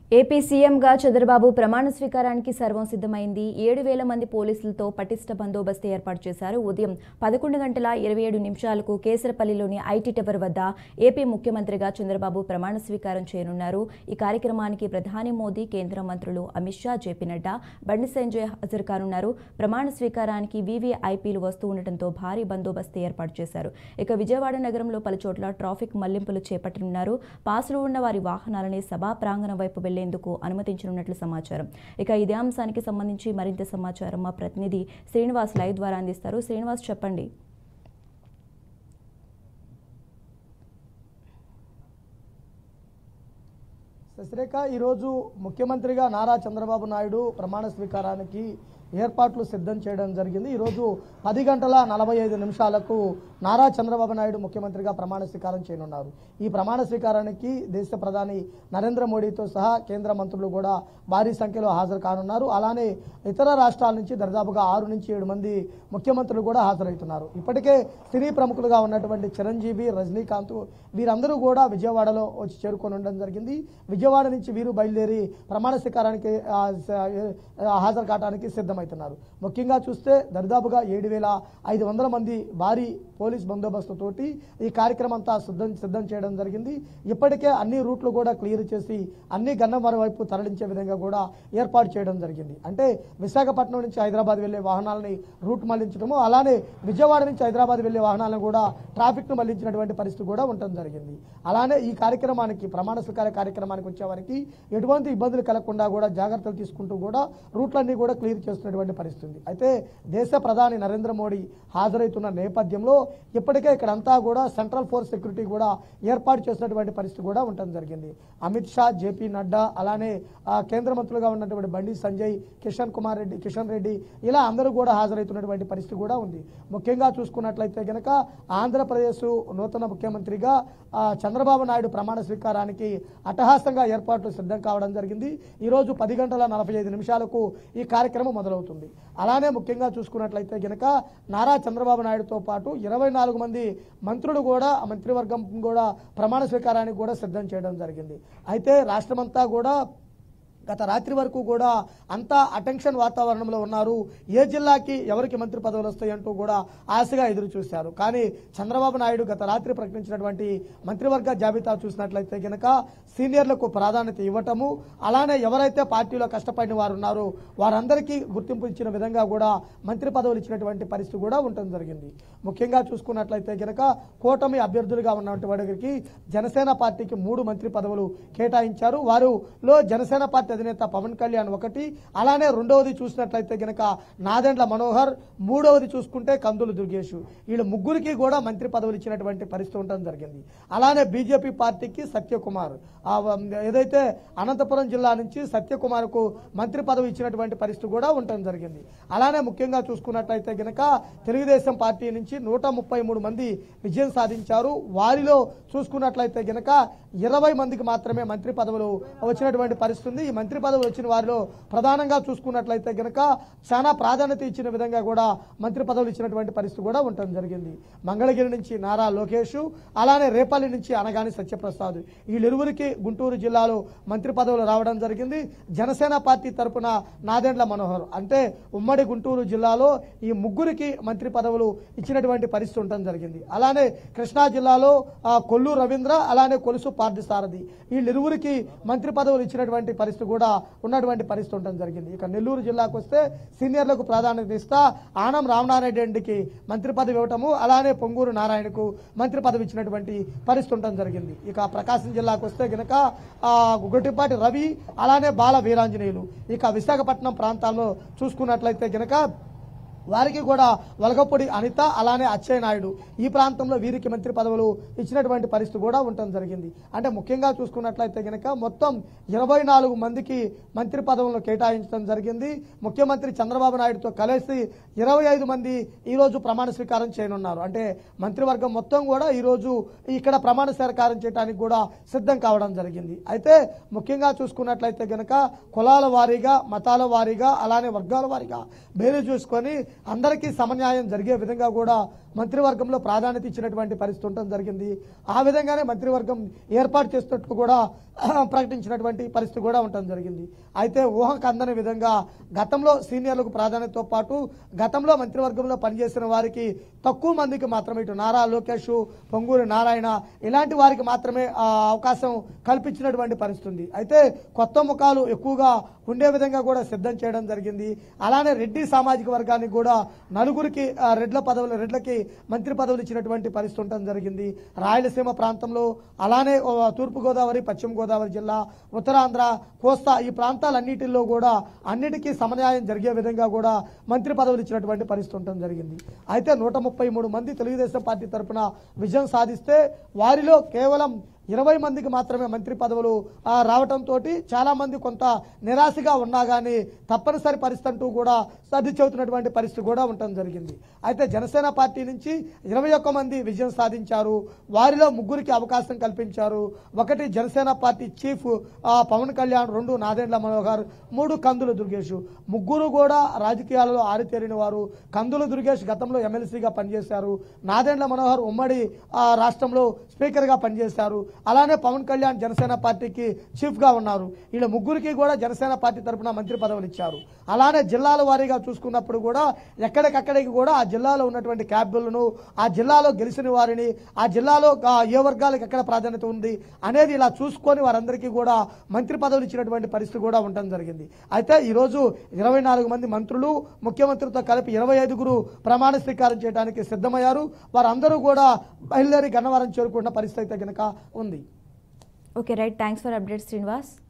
AP సీఎంగా చంద్రబాబు ప్రమాణ స్వీకారానికి సర్వం సిద్ధమైంది. 7,000 మంది పోలీసులతో పటిష్ట బందోబస్తు ఏర్పాటు చేశారు. ఉదయం 11:27 కేసరపల్లిలోని ఐటీ టవర్ వద్ద ఏపీ ముఖ్యమంత్రిగా చంద్రబాబు ప్రమాణ స్వీకారం చేయనున్నారు. ఈ కార్యక్రమానికి ప్రధాని మోదీ, కేంద్ర మంత్రులు అమిత్ షా, జేపీ నడ్డా, బండి సంజయ్ హాజరు కానున్నారు. ప్రమాణ స్వీకారానికి వీవీఐపీలు వస్తూ ఉండటంతో భారీ బందోబస్తు ఏర్పాటు చేశారు. ఇక విజయవాడ నగరంలో పలుచోట్ల ట్రాఫిక్ మళ్లింపులు చేపట్టనున్నారు. పాసులు ఉన్న వారి వాహనాలని సభా ప్రాంగణం వైపు వెళ్లేందుకు అనుమతించనున్నట్లు సమాచారం. ఇక ఇదే అంశానికి సంబంధించి మరింత సమాచారం మా ప్రతినిధి శ్రీనివాస్ లైవ్ ద్వారా అందిస్తారు. శ్రీనివాస్, చెప్పండి. శశిరేఖ, ఈరోజు ముఖ్యమంత్రిగా నారా చంద్రబాబు నాయుడు ప్రమాణ స్వీకారానికి ఏర్పాట్లు సిద్ధం చేయడం జరిగింది. ఈరోజు 10:45 నారా చంద్రబాబు నాయుడు ముఖ్యమంత్రిగా ప్రమాణ స్వీకారం చేయనున్నారు. ఈ ప్రమాణ స్వీకారానికి దేశ ప్రధాని నరేంద్ర మోడీతో సహా కేంద్ర మంత్రులు కూడా భారీ సంఖ్యలో హాజరు కానున్నారు. అలానే ఇతర రాష్ట్రాల నుంచి దాదాపుగా 6 నుంచి 7 మంది ముఖ్యమంత్రులు కూడా హాజరవుతున్నారు. ఇప్పటికే సినీ ప్రముఖులుగా ఉన్నటువంటి చిరంజీవి, రజనీకాంత్ వీరందరూ కూడా విజయవాడలో వచ్చి చేరుకొని ఉండడం జరిగింది. విజయవాడ నుంచి వీరు బయలుదేరి ప్రమాణ స్వీకారానికి హాజరు కావడానికి సిద్ధమవుతున్నారు. ముఖ్యంగా చూస్తే దాదాపుగా 7,500 మంది భారీ పోలీస్ బందోబస్తుతోటి ఈ కార్యక్రమం అంతా సిద్ధం చేయడం జరిగింది. ఇప్పటికే అన్ని రూట్లు కూడా క్లియర్ చేసి అన్ని గన్నవరం వైపు తరలించే విధంగా కూడా ఏర్పాటు చేయడం జరిగింది. అంటే విశాఖపట్నం నుంచి హైదరాబాద్ వెళ్లే వాహనాలని రూట్ మళ్లించడము, అలానే విజయవాడ నుంచి హైదరాబాద్ వెళ్లే వాహనాలను కూడా ట్రాఫిక్ ను మళ్లించినటువంటి పరిస్థితి కూడా ఉండడం జరిగింది. అలానే ఈ కార్యక్రమానికి ప్రమాణ స్వీకార కార్యక్రమానికి వచ్చేవారికి ఎటువంటి ఇబ్బందులు కలగకుండా కూడా జాగ్రత్తలు తీసుకుంటూ కూడా రూట్లన్నీ కూడా క్లియర్ చేస్తున్నటువంటి పరిస్థితి. అయితే దేశ ప్రధాని నరేంద్ర మోడీ హాజరవుతున్న నేపథ్యంలో ఇప్పటికే ఇక్కడంతా కూడా సెంట్రల్ ఫోర్స్ సెక్యూరిటీ కూడా ఏర్పాటు చేసినటువంటి పరిస్థితి కూడా ఉండడం జరిగింది. అమిత్ షా, జేపీ నడ్డా, అలానే కేంద్ర మంత్రులుగా ఉన్నటువంటి బండి సంజయ్, కిషన్ రెడ్డి ఇలా అందరూ కూడా హాజరవుతున్నటువంటి పరిస్థితి కూడా ఉంది. ముఖ్యంగా చూసుకున్నట్లయితే గనక ఆంధ్రప్రదేశ్ నూతన ముఖ్యమంత్రిగా చంద్రబాబు నాయుడు ప్రమాణ స్వీకారానికి అట్టహాసంగా ఏర్పాట్లు సిద్ధం కావడం జరిగింది. ఈరోజు 10:45 ఈ కార్యక్రమం మొదలవుతుంది. అలానే ముఖ్యంగా చూసుకున్నట్లయితే గనక నారా చంద్రబాబు నాయుడుతో పాటు 24 మంది మంత్రులు కూడా మంత్రివర్గం కూడా ప్రమాణ స్వీకారానికి కూడా సిద్ధం చేయడం జరిగింది. అయితే రాష్ట్రమంతా కూడా గత రాత్రి వరకు కూడా అంతా అటెన్షన్ వాతావరణంలో ఉన్నారు. ఏ జిల్లాకి ఎవరికి మంత్రి పదవులు వస్తాయంటూ కూడా ఆశగా ఎదురు చూశారు. కానీ చంద్రబాబు నాయుడు గత రాత్రి ప్రకటించినటువంటి మంత్రివర్గ జాబితా చూసినట్లయితే గనక సీనియర్లకు ప్రాధాన్యత ఇవ్వటము, అలానే ఎవరైతే పార్టీలో కష్టపడిన వారు ఉన్నారో వారందరికీ గుర్తింపు ఇచ్చిన విధంగా కూడా మంత్రి పదవులు ఇచ్చినటువంటి పరిస్థితి కూడా ఉండడం జరిగింది. ముఖ్యంగా చూసుకున్నట్లయితే గనక కూటమి అభ్యర్థులుగా ఉన్నటువంటి వారికి జనసేన పార్టీకి 3 మంత్రి పదవులు కేటాయించారు. వారిలో జనసేన పార్టీ అధినేత పవన్ కళ్యాణ్ ఒకటి, అలానే రెండవది చూసినట్లయితే గనక నాదెండ్ల మనోహర్, మూడవది చూసుకుంటే కందులు దుర్గేష్. వీళ్ళు ముగ్గురికి కూడా మంత్రి పదవులు ఇచ్చినటువంటి పరిస్థితి ఉండడం జరిగింది. అలానే బీజేపీ పార్టీకి సత్యకుమార్, ఏదైతే అనంతపురం జిల్లా నుంచి సత్యకుమార్కు మంత్రి పదవి ఇచ్చినటువంటి పరిస్థితి కూడా ఉండడం జరిగింది. అలానే ముఖ్యంగా చూసుకున్నట్లయితే గనక తెలుగుదేశం పార్టీ నుంచి 133 మంది విజయం సాధించారు. వారిలో చూసుకున్నట్లయితే గనక 20 మందికి మాత్రమే మంత్రి పదవులు వచ్చినటువంటి పరిస్థితి ఉంది. ఈ మంత్రి పదవులు వచ్చిన వారిలో ప్రధానంగా చూసుకున్నట్లయితే గనక చాలా ప్రాధాన్యత ఇచ్చిన విధంగా కూడా మంత్రి పదవులు ఇచ్చినటువంటి పరిస్థితి కూడా ఉండడం జరిగింది. మంగళగిరి నుంచి నారా లోకేష్, అలానే రేపల్లి నుంచి అనగాని సత్యప్రసాద్, వీళ్ళిరువురికి గుంటూరు జిల్లాలో మంత్రి పదవులు రావడం జరిగింది. జనసేన పార్టీ తరపున నాదెండ్ల మనోహర్, అంటే ఉమ్మడి గుంటూరు జిల్లాలో ఈ ముగ్గురికి మంత్రి పదవులు ఇచ్చినటువంటి పరిస్థితి ఉండడం జరిగింది. అలానే కృష్ణా జిల్లాలో కొల్లు రవీంద్ర, అలానే కొలుసు పార్థసారథి, వీళ్ళిరువురికి మంత్రి పదవులు ఇచ్చినటువంటి పరిస్థితి కూడా ఉన్నటువంటి పరిస్థితి ఉండడం జరిగింది. ఇక నెల్లూరు జిల్లాకు వస్తే సీనియర్లకు ప్రాధాన్యత ఇస్తా ఆనం రామనారాయణ రెడ్డికి మంత్రి పదవి ఇవ్వటము, అలానే పొంగూరు నారాయణకు మంత్రి పదవి ఇచ్చినటువంటి పరిస్థితి ఉండడం జరిగింది. ఇక ప్రకాశం జిల్లాకు వస్తే గనక గుట్టిపాటి రవి, అలానే బాల వీరాంజనేయులు. ఇక విశాఖపట్నం ప్రాంతాల్లో చూసుకున్నట్లయితే గనక వారికి కూడా వలగపూడి అనిత, అలానే అచ్చయ్య నాయుడు, ఈ ప్రాంతంలో వీరికి మంత్రి పదవులు ఇచ్చినటువంటి పరిస్థితి కూడా ఉండడం జరిగింది. అంటే ముఖ్యంగా చూసుకున్నట్లయితే గనక మొత్తం 24 మందికి మంత్రి పదవులను కేటాయించడం జరిగింది. ముఖ్యమంత్రి చంద్రబాబు నాయుడుతో కలిసి 25 మంది ఈరోజు ప్రమాణ స్వీకారం చేయనున్నారు. అంటే మంత్రివర్గం మొత్తం కూడా ఈరోజు ఇక్కడ ప్రమాణ స్వీకారం చేయడానికి కూడా సిద్ధం కావడం జరిగింది. అయితే ముఖ్యంగా చూసుకున్నట్లయితే గనక కులాల వారీగా, మతాల వారీగా, అలానే వర్గాల వారీగా బేరీ చూసుకొని అందరికీ సమన్యాయం జరిగే విధంగా కూడా మంత్రివర్గంలో ప్రాధాన్యత ఇచ్చినటువంటి పరిస్థితి ఉండడం జరిగింది. ఆ విధంగానే మంత్రివర్గం ఏర్పాటు చేస్తున్నట్టు కూడా ప్రకటించినటువంటి పరిస్థితి కూడా ఉండడం జరిగింది. అయితే ఊహకు అందని విధంగా గతంలో సీనియర్లకు ప్రాధాన్యతతో పాటు గతంలో మంత్రివర్గంలో పనిచేసిన వారికి తక్కువ మందికి మాత్రమే ఇటు నారా లోకేష్, పొంగూరి నారాయణ ఇలాంటి వారికి మాత్రమే అవకాశం కల్పించినటువంటి పరిస్థితి ఉంది. అయితే కొత్త ముఖాలు ఎక్కువగా ఉండే విధంగా కూడా సిద్ధం చేయడం జరిగింది. అలానే రెడ్డి సామాజిక వర్గానికి కూడా నలుగురికి రెడ్లకి మంత్రి పదవులు ఇచ్చినటువంటి పరిస్థితి ఉండడం జరిగింది. రాయలసీమ ప్రాంతంలో అలానే తూర్పుగోదావరి, పశ్చిమ గోదావరి జిల్లా, ఉత్తరాంధ్ర, కోస్తా ఈ ప్రాంతాలన్నిటిలో కూడా అన్నిటికీ సమన్యాయం జరిగే విధంగా కూడా మంత్రి పదవులు ఇచ్చినటువంటి పరిస్థితి ఉండడం జరిగింది. అయితే 133 మంది తెలుగుదేశం పార్టీ తరఫున విజయం సాధిస్తే వారిలో కేవలం 20 మందికి మాత్రమే మంత్రి పదవులు రావడంతో చాలా మంది కొంత నిరాశగా ఉన్నా కానీ తప్పనిసరి పరిస్థితి అంటూ కూడా సర్ది చెబుతున్నటువంటి పరిస్థితి కూడా ఉండటం జరిగింది. అయితే జనసేన పార్టీ నుంచి 21 మంది విజయం సాధించారు. వారిలో 3కి అవకాశం కల్పించారు. 1 జనసేన పార్టీ చీఫ్ పవన్ కళ్యాణ్, 2 నాదెండ్ల మనోహర్, 3 కందుల దుర్గేష్. 3 కూడా రాజకీయాలలో ఆరితేరిన వారు. కందుల దుర్గేష్ గతంలో ఎమ్మెల్సీగా పనిచేశారు. నాదెండ్ల మనోహర్ ఉమ్మడి రాష్ట్రంలో స్పీకర్గా పనిచేశారు. అలానే పవన్ కళ్యాణ్ జనసేన పార్టీకి చీఫ్ గా ఉన్నారు. వీళ్ళ 3కి కూడా జనసేన పార్టీ తరఫున మంత్రి పదవులు ఇచ్చారు. అలానే జిల్లాల వారీగా చూసుకున్నప్పుడు కూడా ఎక్కడికక్కడికి కూడా ఆ జిల్లాలో ఉన్నటువంటి క్యాబినెట్లను, ఆ జిల్లాలో గెలిచిన వారిని, ఆ జిల్లాలో ఏ వర్గాలకు ఎక్కడ ప్రాధాన్యత ఉంది అనేది ఇలా చూసుకొని వారందరికీ కూడా మంత్రి పదవులు ఇచ్చినటువంటి పరిస్థితి కూడా ఉండడం జరిగింది. అయితే ఈరోజు 24 మంది మంత్రులు ముఖ్యమంత్రితో కలిపి 25 ప్రమాణ స్వీకారం చేయడానికి సిద్ధమయ్యారు. వారందరూ కూడా బయలుదేరి గన్నవరం చేరుకున్న పరిస్థితి అయితే కనుక ఉంది. Okay right, thanks for update Srinivas.